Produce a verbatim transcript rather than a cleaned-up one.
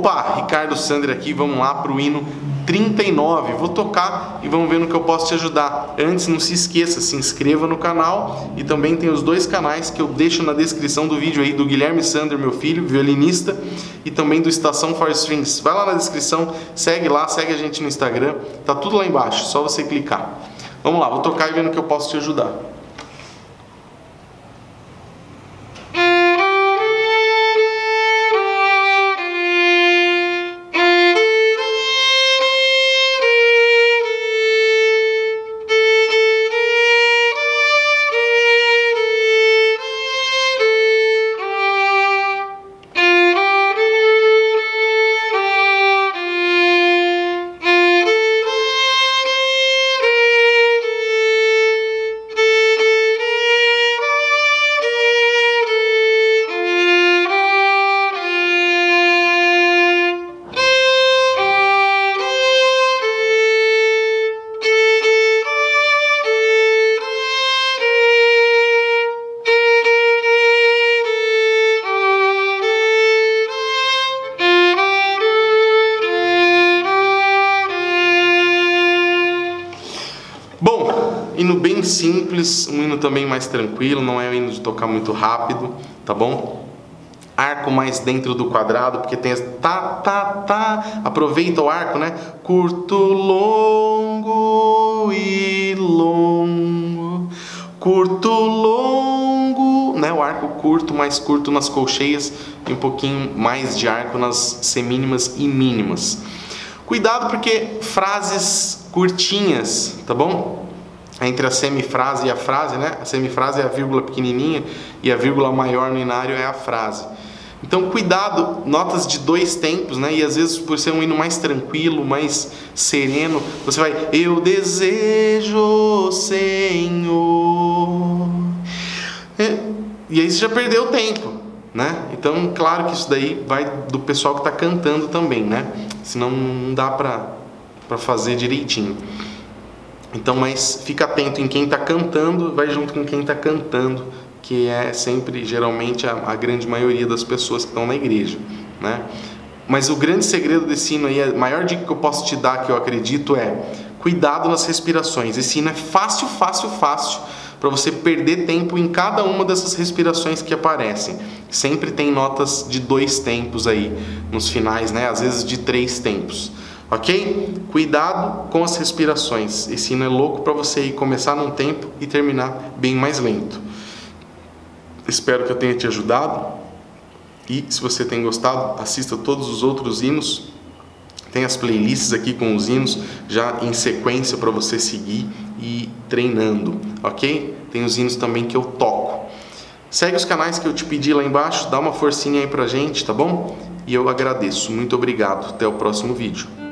Opa, Ricardo Sander aqui, vamos lá pro hino trinta e nove. Vou tocar e vamos ver no que eu posso te ajudar. Antes, não se esqueça, se inscreva no canal e também tem os dois canais que eu deixo na descrição do vídeo aí, do Guilherme Sander, meu filho, violinista, e também do Estação for Strings. Vai lá na descrição, segue lá, segue a gente no Instagram, tá tudo lá embaixo, só você clicar. Vamos lá, vou tocar e ver no que eu posso te ajudar. Bom, hino bem simples, um hino também mais tranquilo, não é um hino de tocar muito rápido, tá bom? Arco mais dentro do quadrado, porque tem as tá, tá, tá, aproveita o arco, né? Curto, longo e longo, curto, longo, né? O arco curto, mais curto nas colcheias e um pouquinho mais de arco nas semínimas e mínimas. Cuidado porque frases curtinhas, tá bom? Entre a semifrase e a frase, né? A semifrase é a vírgula pequenininha e a vírgula maior no inário é a frase. Então, cuidado, notas de dois tempos, né? E às vezes, por ser um hino mais tranquilo, mais sereno, você vai: eu desejo, Senhor. E aí você já perdeu o tempo, né? Então, claro que isso daí vai do pessoal que está cantando também, né? Senão não dá para para fazer direitinho. Então, mas fica atento em quem está cantando, vai junto com quem está cantando, que é sempre, geralmente, a, a grande maioria das pessoas que estão na igreja, né? Mas o grande segredo desse hino aí, a maior dica que eu posso te dar, que eu acredito, é cuidado nas respirações. Esse hino é fácil, fácil, fácil, para você perder tempo em cada uma dessas respirações que aparecem. Sempre tem notas de dois tempos aí nos finais, né? Às vezes de três tempos. Ok? Cuidado com as respirações. Esse hino é louco para você ir começar num tempo e terminar bem mais lento. Espero que eu tenha te ajudado. E se você tem gostado, assista todos os outros hinos. Tem as playlists aqui com os hinos já em sequência para você seguir e ir treinando. Ok? Tem os hinos também que eu toco. Segue os canais que eu te pedi lá embaixo. Dá uma forcinha aí pra gente, tá bom? E eu agradeço. Muito obrigado. Até o próximo vídeo.